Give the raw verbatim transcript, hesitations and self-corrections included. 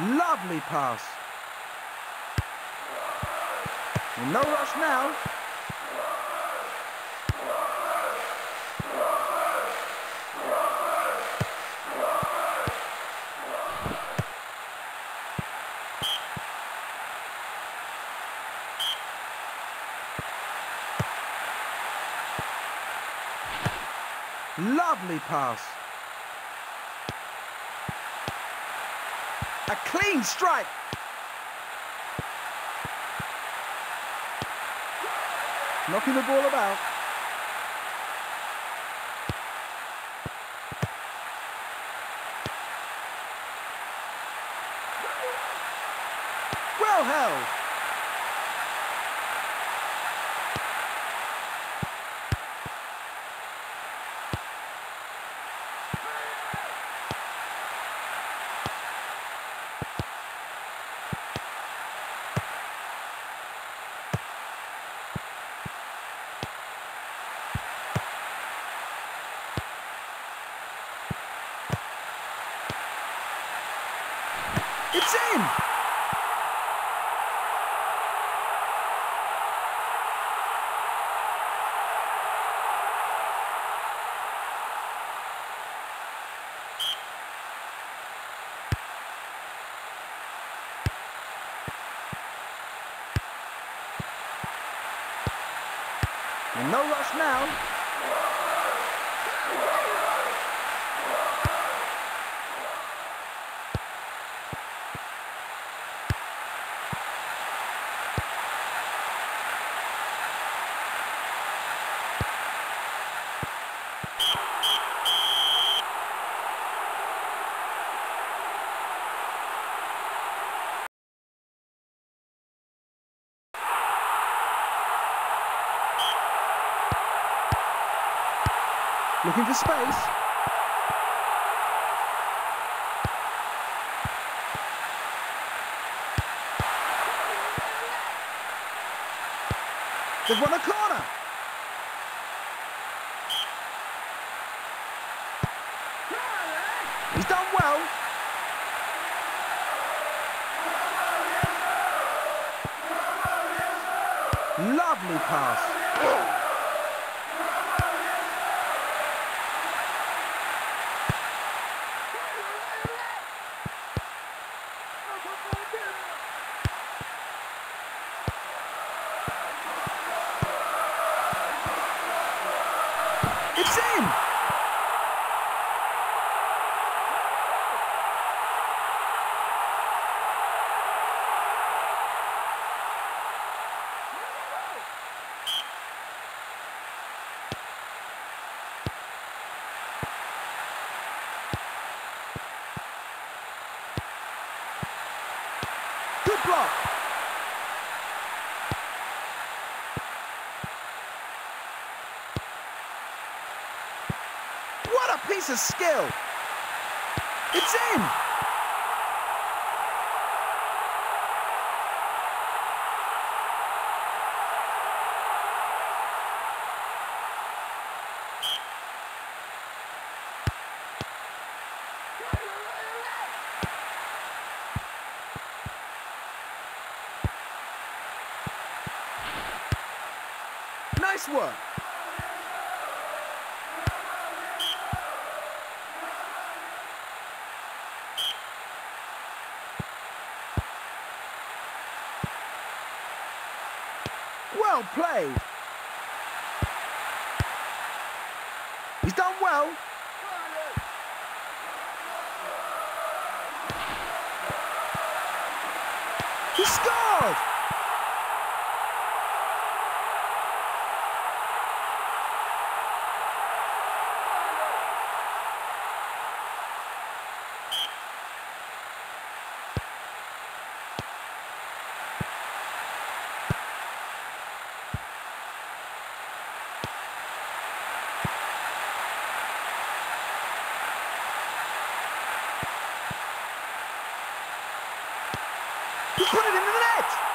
Lovely pass. Well, no rush now. Lovely pass. A clean strike. Knocking the ball about. Well held. It's in! And no rush now. Looking for space. They've won a corner. He's done well. Lovely pass. It's in! Good block! What a piece of skill! It's in! Nice work! Well played. He's done well. He scored! He put it into the net!